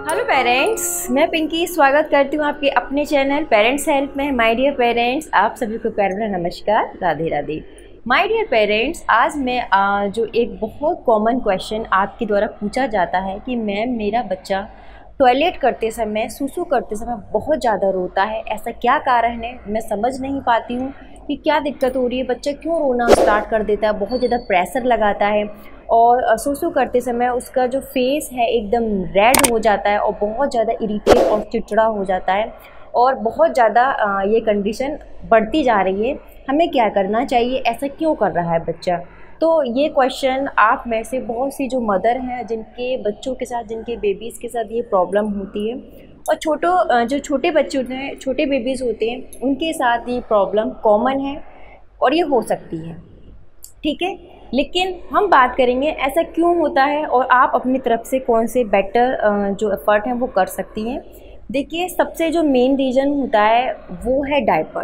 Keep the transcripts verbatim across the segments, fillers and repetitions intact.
Hello parents, मैं पिंकी स्वागत करती हूँ आपके अपने चैनल पेरेंट्स हेल्प में। माय डियर पेरेंट्स, आप सभी को प्यार भरा नमस्कार, Radhe Radhe. My dear parents, आज मैं आ, जो एक बहुत कॉमन क्वेश्चन आपके द्वारा पूछा जाता है कि मैम मेरा बच्चा टॉयलेट करते समय, सूसू करते समय बहुत ज़्यादा रोता है, ऐसा क्या कारण है? मैं समझ नहीं पाती हूँ कि क्या दिक्कत हो रही है, बच्चा क्यों रोना स्टार्ट कर देता है, बहुत ज़्यादा प्रेशर लगाता है और सूसू करते समय उसका जो फेस है एकदम रेड हो जाता है और बहुत ज़्यादा इरिटेट और चिड़चिड़ा हो जाता है और बहुत ज़्यादा ये कंडीशन बढ़ती जा रही है। हमें क्या करना चाहिए, ऐसा क्यों कर रहा है बच्चा? तो ये क्वेश्चन आप में से बहुत सी जो मदर हैं जिनके बच्चों के साथ, जिनके बेबीज़ के साथ ये प्रॉब्लम होती है और छोटो जो छोटे बच्चे होते हैं, छोटे बेबीज़ होते हैं, उनके साथ ये प्रॉब्लम कॉमन है और ये हो सकती है, ठीक है। लेकिन हम बात करेंगे ऐसा क्यों होता है और आप अपनी तरफ से कौन से बेटर जो एफर्ट हैं वो कर सकती हैं। देखिए, सबसे जो मेन रीज़न होता है वो है डायपर।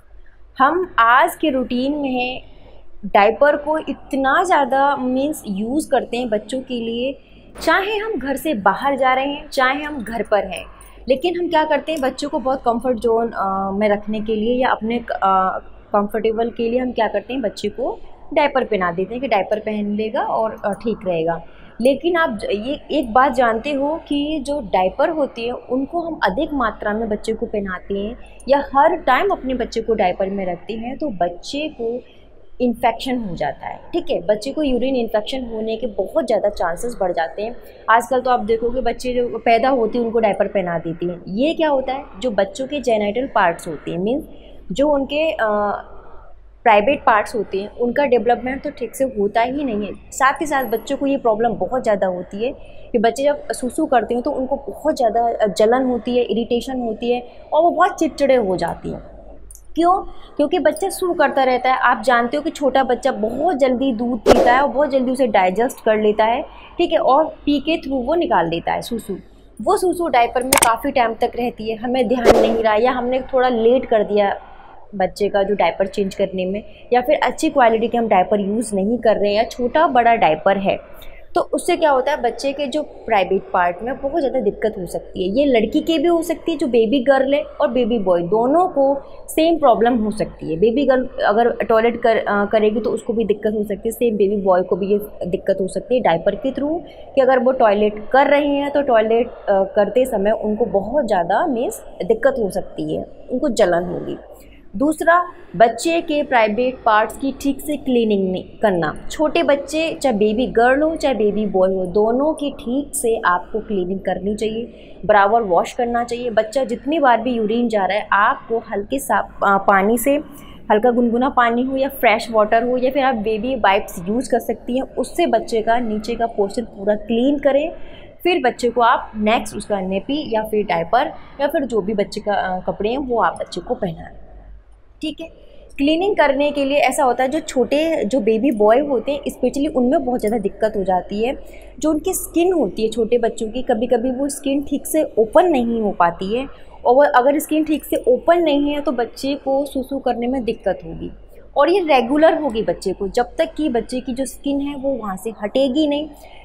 हम आज के रूटीन में डायपर को इतना ज़्यादा मीन्स यूज़ करते हैं बच्चों के लिए, चाहे हम घर से बाहर जा रहे हैं चाहे हम घर पर हैं, लेकिन हम क्या करते हैं, बच्चों को बहुत कंफर्ट जोन में रखने के लिए या अपने कंफर्टेबल के लिए हम क्या करते हैं, बच्चे को डायपर पहना देते हैं कि डायपर पहन लेगा और ठीक रहेगा। लेकिन आप ये एक बात जानते हो कि जो डायपर होती है उनको हम अधिक मात्रा में बच्चे को पहनाते हैं या हर टाइम अपने बच्चे को डायपर में रखते हैं तो बच्चे को इन्फेक्शन हो जाता है, ठीक है। बच्चे को यूरिन इन्फेक्शन होने के बहुत ज़्यादा चांसेस बढ़ जाते हैं। आजकल तो आप देखोगे बच्चे जो पैदा होते हैं उनको डायपर पहना देती हैं। ये क्या होता है, जो बच्चों के जेनिटल पार्ट्स होते हैं, मीन्स जो उनके आ, प्राइवेट पार्ट्स होते हैं, उनका डेवलपमेंट तो ठीक से होता ही नहीं है। साथ ही साथ बच्चों को ये प्रॉब्लम बहुत ज़्यादा होती है कि बच्चे जब सूसू करते हैं तो उनको बहुत ज़्यादा जलन होती है, इरिटेशन होती है और वो बहुत चिड़चिड़े हो जाती हैं। क्यों? क्योंकि बच्चा सू करता रहता है। आप जानते हो कि छोटा बच्चा बहुत जल्दी दूध पीता है और बहुत जल्दी उसे डाइजेस्ट कर लेता है, ठीक है, और पी के थ्रू वो निकाल देता है सूसू। वो सूसू डायपर में काफ़ी टाइम तक रहती है, हमें ध्यान नहीं रहा या हमने थोड़ा लेट कर दिया बच्चे का जो डायपर चेंज करने में, या फिर अच्छी क्वालिटी के हम डायपर यूज़ नहीं कर रहे हैं या छोटा बड़ा डायपर है, तो उससे क्या होता है, बच्चे के जो प्राइवेट पार्ट में बहुत ज़्यादा दिक्कत हो सकती है। ये लड़की के भी हो सकती है, जो बेबी गर्ल है, और बेबी बॉय, दोनों को सेम प्रॉब्लम हो सकती है। बेबी गर्ल अगर टॉयलेट कर आ, करेगी तो उसको भी दिक्कत हो सकती है, सेम बेबी बॉय को भी ये दिक्कत हो सकती है डायपर के थ्रू, कि अगर वो टॉयलेट कर रहे हैं तो टॉयलेट करते समय उनको बहुत ज़्यादा मीन्स दिक्कत हो सकती है, उनको जलन होगी। दूसरा, बच्चे के प्राइवेट पार्ट्स की ठीक से क्लीनिंग नहीं करना। छोटे बच्चे, चाहे बेबी गर्ल हो चाहे बेबी बॉय हो, दोनों की ठीक से आपको क्लीनिंग करनी चाहिए, बराबर वॉश करना चाहिए। बच्चा जितनी बार भी यूरिन जा रहा है, आपको हल्के साफ पानी से, हल्का गुनगुना पानी हो या फ्रेश वाटर हो या फिर आप बेबी वाइप्स यूज़ कर सकती हैं, उससे बच्चे का नीचे का पोर्शन पूरा क्लीन करें। फिर बच्चे को आप नेक्स्ट उसका नेपी या फिर डायपर या फिर जो भी बच्चे का कपड़े हैं वो आप बच्चे को पहनाएं, ठीक है। क्लीनिंग करने के लिए ऐसा होता है, जो छोटे जो बेबी बॉय होते हैं स्पेशली उनमें बहुत ज़्यादा दिक्कत हो जाती है। जो उनकी स्किन होती है छोटे बच्चों की, कभी कभी वो स्किन ठीक से ओपन नहीं हो पाती है और अगर स्किन ठीक से ओपन नहीं है तो बच्चे को सूसू करने में दिक्कत होगी और ये रेगुलर होगी बच्चे को, जब तक कि बच्चे की जो स्किन है वो वहाँ से हटेगी नहीं।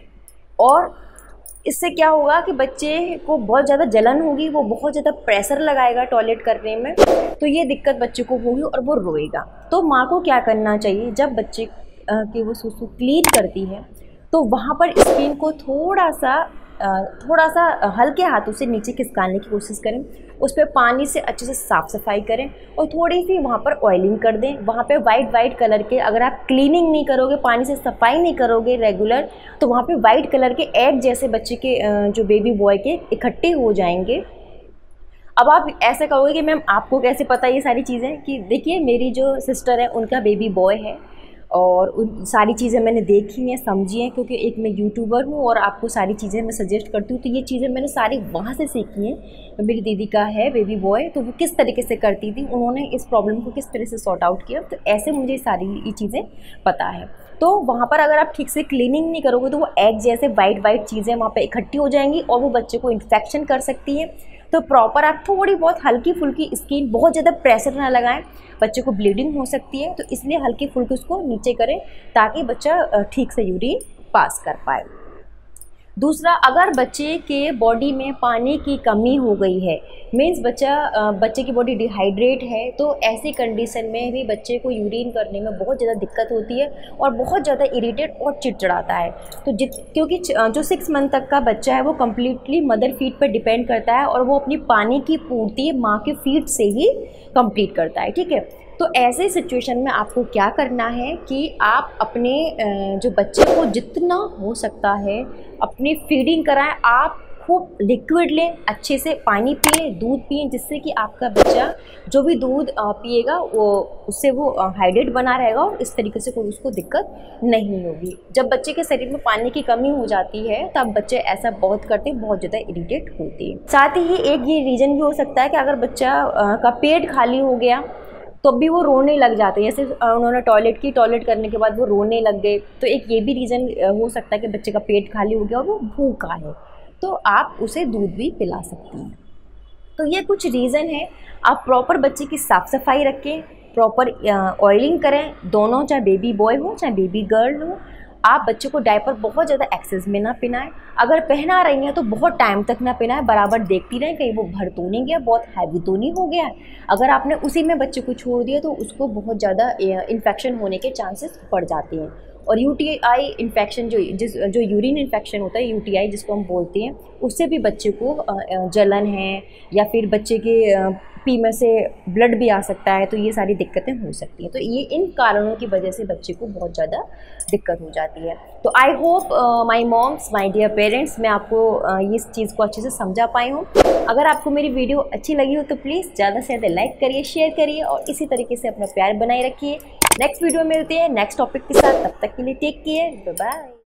और इससे क्या होगा कि बच्चे को बहुत ज़्यादा जलन होगी, वो बहुत ज़्यादा प्रेशर लगाएगा टॉयलेट करने में, तो ये दिक्कत बच्चे को होगी और वो रोएगा। तो माँ को क्या करना चाहिए, जब बच्चे की वो सूसू क्लीन करती है तो वहाँ पर स्किन को थोड़ा सा थोड़ा सा हल्के हाथों से नीचे खिसकाने की कोशिश करें, उस पर पानी से अच्छे से साफ़ सफाई करें और थोड़ी सी वहाँ पर ऑयलिंग कर दें। वहाँ पे वाइट वाइट कलर के, अगर आप क्लीनिंग नहीं करोगे, पानी से सफाई नहीं करोगे रेगुलर, तो वहाँ पे वाइट कलर के एग जैसे बच्चे के जो बेबी बॉय के इकट्ठे हो जाएंगे। अब आप ऐसे कहोगे कि मैम आपको कैसे पता ये सारी चीज़ें, कि देखिए मेरी जो सिस्टर है उनका बेबी बॉय है और उन सारी चीज़ें मैंने देखी हैं, समझी हैं, क्योंकि एक मैं यूट्यूबर हूँ और आपको सारी चीज़ें मैं सजेस्ट करती हूँ, तो ये चीज़ें मैंने सारी वहाँ से सीखी हैं। मेरी दीदी का है बेबी बॉय, तो वो किस तरीके से करती थी, उन्होंने इस प्रॉब्लम को किस तरह से सॉर्ट आउट किया, तो ऐसे मुझे सारी ये चीज़ें पता है। तो वहाँ पर अगर आप ठीक से क्लीनिंग नहीं करोगे तो वो एग जैसे वाइट वाइट चीज़ें वहाँ पर इकट्ठी हो जाएंगी और वो बच्चे को इन्फेक्शन कर सकती हैं। तो प्रॉपर आप थोड़ी बहुत हल्की फुल्की स्किन, बहुत ज़्यादा प्रेशर ना लगाएं, बच्चे को ब्लीडिंग हो सकती है, तो इसलिए हल्की फुल्की उसको नीचे करें ताकि बच्चा ठीक से यूरिन पास कर पाए। दूसरा, अगर बच्चे के बॉडी में पानी की कमी हो गई है, मीन्स बच्चा बच्चे की बॉडी डिहाइड्रेट है, तो ऐसी कंडीशन में भी बच्चे को यूरिन करने में बहुत ज़्यादा दिक्कत होती है और बहुत ज़्यादा इरिटेट और चिड़चिड़ाता है। तो जित क्योंकि जो सिक्स मंथ तक का बच्चा है वो कम्प्लीटली मदर फीड पर डिपेंड करता है और वो अपनी पानी की पूर्ति माँ के फीड से ही कंप्लीट करता है, ठीक है। तो ऐसे सिचुएशन में आपको क्या करना है कि आप अपने जो बच्चे को जितना हो सकता है अपनी फीडिंग कराएं, आप खूब लिक्विड लें, अच्छे से पानी पिए, दूध पिए, जिससे कि आपका बच्चा जो भी दूध पिएगा वो उससे वो हाइड्रेट बना रहेगा और इस तरीके से कोई उसको दिक्कत नहीं होगी। जब बच्चे के शरीर में पानी की कमी हो जाती है तब बच्चे ऐसा बहुत करते हैं, बहुत ज़्यादा इरिटेट होते हैं। साथ ही एक ये रीज़न भी हो सकता है कि अगर बच्चा का पेट खाली हो गया तो भी वो रोने लग जाते हैं, जैसे उन्होंने टॉयलेट की, टॉयलेट करने के बाद वो रोने लग गए, तो एक ये भी रीज़न हो सकता है कि बच्चे का पेट खाली हो गया और वो भूखा है, तो आप उसे दूध भी पिला सकती हैं। तो ये कुछ रीज़न है। आप प्रॉपर बच्चे की साफ़ सफाई रखें, प्रॉपर ऑयलिंग करें, दोनों, चाहे बेबी बॉय हो चाहे बेबी गर्ल हो। आप बच्चे को डायपर बहुत ज़्यादा एक्सेस में ना पहनाएं, अगर पहना रही हैं तो बहुत टाइम तक ना पहनाएं, बराबर देखती रहें कहीं वो भर तो नहीं गया, बहुत हैवी तो नहीं हो गया। अगर आपने उसी में बच्चे को छोड़ दिया तो उसको बहुत ज़्यादा इन्फेक्शन होने के चांसेस बढ़ जाते हैं। और यूटीआई इन्फेक्शन जो जिस जो यूरिन इन्फेक्शन होता है, यूटीआई जिसको हम बोलते हैं, उससे भी बच्चे को जलन है या फिर बच्चे के पी में से ब्लड भी आ सकता है, तो ये सारी दिक्कतें हो सकती हैं। तो ये इन कारणों की वजह से बच्चे को बहुत ज़्यादा दिक्कत हो जाती है। तो I hope my moms, my dear parents, मैं आपको uh, इस चीज़ को अच्छे से समझा पाई हूँ। अगर आपको मेरी वीडियो अच्छी लगी हो तो प्लीज़ ज़्यादा से ज़्यादा लाइक करिए, शेयर करिए और इसी तरीके से अपना प्यार बनाए रखिए। नेक्स्ट वीडियो में मिलते हैं नेक्स्ट टॉपिक के साथ, तब तक के लिए टेक केयर, बाय बाय।